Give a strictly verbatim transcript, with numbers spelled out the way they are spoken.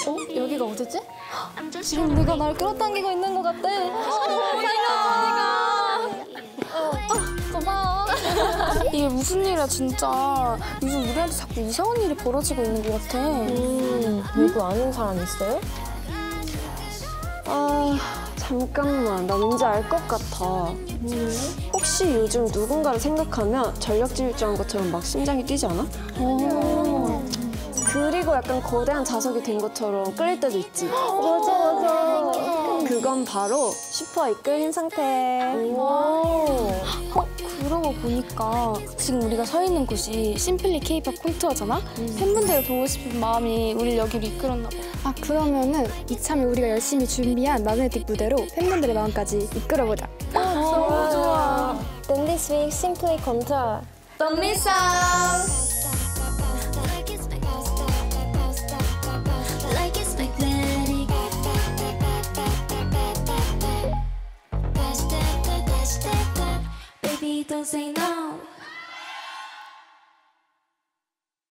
어? 여기가 어디지? 지금 누가 날 끌어당기고 있는 것 같아. 어, 고마워. 이게 무슨 일이야 진짜. 요즘 우리한테 자꾸 이상한 일이 벌어지고 있는 것 같아. 음, 누구 아는 사람 있어요? 아, 잠깐만. 나 왠지 알 것 같아. 혹시 요즘 누군가를 생각하면 전력질주한 것처럼 막 심장이 뛰지 않아? 오. 그리고 약간 거대한 자석이 된 것처럼 끌릴 때도 있지. 맞아, 맞아. 그건 바로 슈퍼 이끌린 상태. 오. 어, 그러고 보니까 지금 우리가 서 있는 곳이 심플리 K-팝 콘투어잖아? 음. 팬분들을 보고 싶은 마음이 우리를 여기로 이끌었나 봐. 아, 그러면은 이참에 우리가 열심히 준비한 마그네틱 무대로 팬분들의 마음까지 이끌어보자. 어, 너무 좋아. Then this week, Simply Contour. Don't miss out. Baby, don't say no.